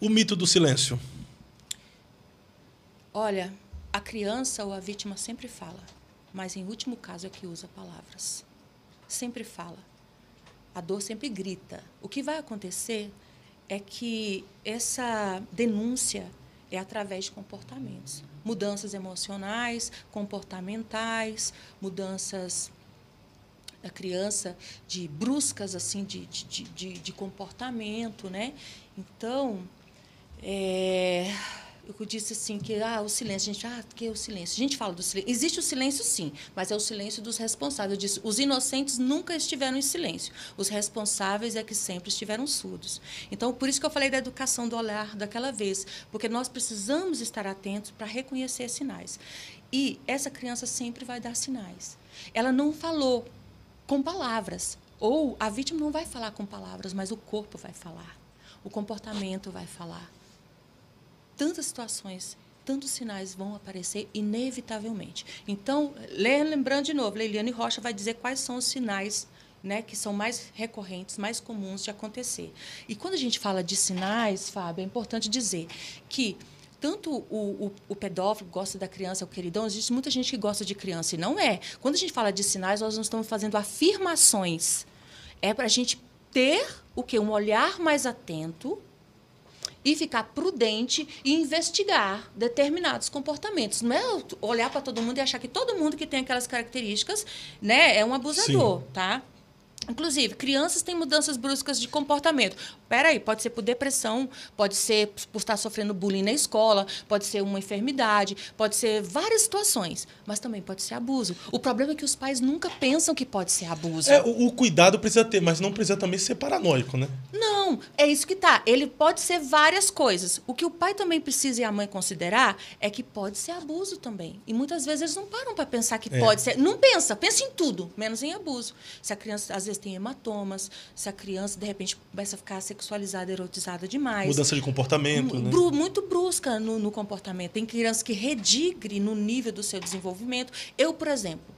O mito do silêncio. Olha, a criança ou a vítima sempre fala, mas em último caso é que usa palavras. Sempre fala. A dor sempre grita. O que vai acontecer é que essa denúncia é através de comportamentos. Mudanças emocionais, comportamentais, mudanças da criança, de bruscas assim, de comportamento, né? Então, eu disse assim que o silêncio, que é o silêncio? A gente fala do silêncio. Existe o silêncio, sim, mas é o silêncio dos responsáveis. Eu disse, os inocentes nunca estiveram em silêncio. Os responsáveis é que sempre estiveram surdos. Então, por isso que eu falei da educação do olhar daquela vez, porque nós precisamos estar atentos para reconhecer sinais. E essa criança sempre vai dar sinais. Ela não falou com palavras, ou a vítima não vai falar com palavras, mas o corpo vai falar, o comportamento vai falar. Tantas situações, tantos sinais vão aparecer inevitavelmente. Então, lembrando de novo, Leiliane Rocha vai dizer quais são os sinais, né, que são mais recorrentes, mais comuns de acontecer. E quando a gente fala de sinais, Fábio, é importante dizer que tanto o pedófilo gosta da criança, o queridão, existe muita gente que gosta de criança, e não é. Quando a gente fala de sinais, nós não estamos fazendo afirmações. É para a gente ter o quê? Um olhar mais atento e ficar prudente e investigar determinados comportamentos. Não é olhar para todo mundo e achar que todo mundo que tem aquelas características, né, é um abusador, sim, tá? Inclusive, crianças têm mudanças bruscas de comportamento. Peraí, pode ser por depressão, pode ser por estar sofrendo bullying na escola, pode ser uma enfermidade, pode ser várias situações, mas também pode ser abuso. O problema é que os pais nunca pensam que pode ser abuso. O cuidado precisa ter, mas não precisa também ser paranoico, né? Não, é isso que tá. Ele pode ser várias coisas. O que o pai também precisa e a mãe considerar é que pode ser abuso também. E muitas vezes eles não param para pensar que pode ser. Não pensa em tudo, menos em abuso. Se a criança, às vezes, tem hematomas, se a criança, de repente, começa a ficar sexualizada, erotizada demais. Mudança de comportamento, né? Muito brusca no comportamento. Tem criança que redigre no nível do seu desenvolvimento. Eu, por exemplo,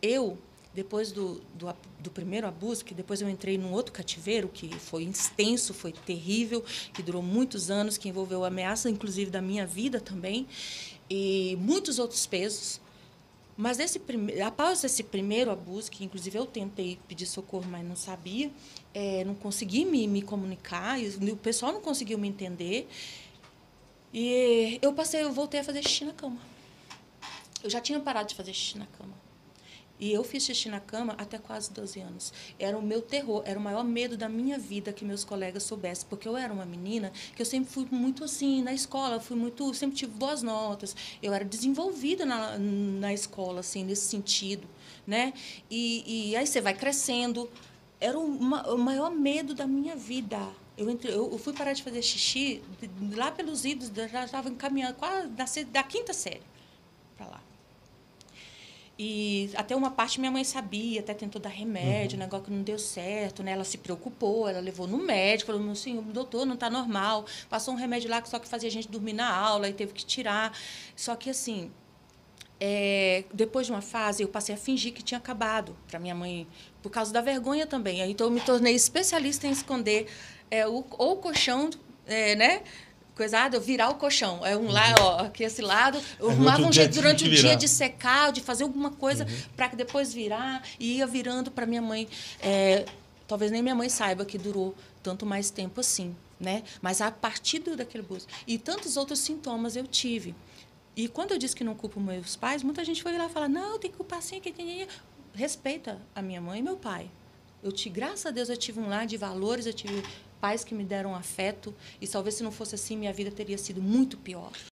depois do primeiro abuso, que depois eu entrei num outro cativeiro, que foi extenso, foi terrível, que durou muitos anos, que envolveu ameaça, inclusive, da minha vida também, e muitos outros pesos. Mas após esse primeiro abuso, que inclusive eu tentei pedir socorro, mas não sabia, não consegui me comunicar, o pessoal não conseguiu me entender, e eu voltei a fazer xixi na cama. Eu já tinha parado de fazer xixi na cama. E eu fiz xixi na cama até quase 12 anos. Era o meu terror, era o maior medo da minha vida que meus colegas soubessem. Porque eu era uma menina que eu sempre fui muito assim, na escola, sempre tive boas notas. Eu era desenvolvida na escola, assim, nesse sentido, né? E aí você vai crescendo. Era o maior medo da minha vida. Eu fui parar de fazer xixi lá pelos idos, já estava encaminhando quase da 5ª série para lá. E até uma parte minha mãe sabia, até tentou dar remédio, negócio que não deu certo, né? Ela se preocupou, ela levou no médico, falou assim, doutor, não está normal. Passou um remédio lá que só que fazia a gente dormir na aula e teve que tirar. Só que, assim, depois de uma fase, eu passei a fingir que tinha acabado para minha mãe, por causa da vergonha também. Então, eu me tornei especialista em esconder o colchão, né? Coisado, eu virar o colchão. Aqui esse lado. Eu arrumava um jeito durante o dia de secar, de fazer alguma coisa para que depois virar. E ia virando para minha mãe. Talvez nem minha mãe saiba que durou tanto mais tempo assim, né? Mas a partir daquele abuso. E tantos outros sintomas eu tive. E quando eu disse que não culpo meus pais, muita gente foi lá falar, não, tem que culpar assim, respeita a minha mãe e meu pai. Graças a Deus, eu tive um lar de valores, eu tive pais que me deram afeto, e talvez se não fosse assim, minha vida teria sido muito pior.